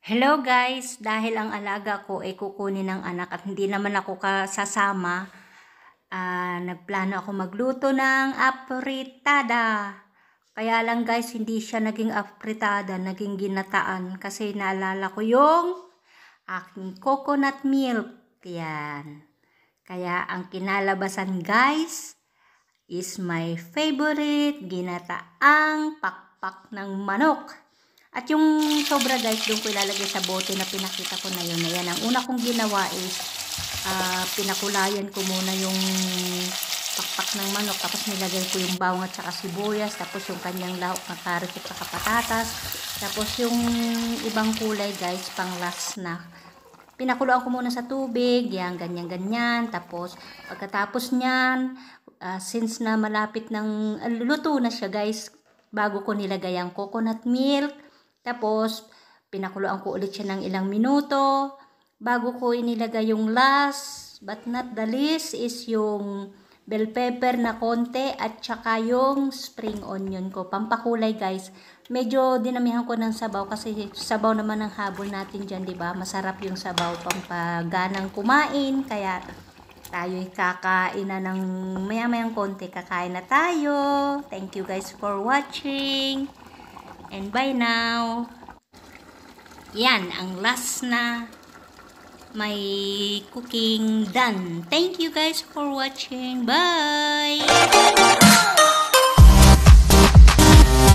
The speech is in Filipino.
Hello guys, dahil ang alaga ko ay kukunin ng anak at hindi naman ako kasasama, nagplano ako magluto ng apritada. Kaya lang guys, hindi siya naging apritada, naging ginataan kasi naalala ko yung aking coconut milk. Yan. Kaya ang kinalabasan guys is my favorite ginataang pakpak ng manok. At yung sobra guys, doon ko ilalagay sa bote na pinakita ko na yun. Ayan, ang una kong ginawa is pinakulayan ko muna yung pakpak ng manok. Tapos nilagay ko yung bawang at saka sibuyas. Tapos yung kanyang lahok na carrot at saka patatas. Tapos yung ibang kulay guys, pang last na. Pinakuluan ko muna sa tubig. Yan, ganyan-ganyan. Tapos pagkatapos nyan, since na malapit ng luto na siya guys, bago ko nilagay ang coconut milk. Tapos, pinakuluan ko ulit siya ng ilang minuto. Bago ko inilagay yung last, but not the least, is yung bell pepper na konti at saka yung spring onion ko. Pampakulay guys. Medyo dinamihan ko ng sabaw kasi sabaw naman ang habol natin dyan, diba? Masarap yung sabaw pampaganang kumain. Kaya tayo'y kakain na ng maya-mayang konti. Kakain na tayo. Thank you guys for watching. And bye now. Yan, ang last na may cooking done. Thank you guys for watching. Bye!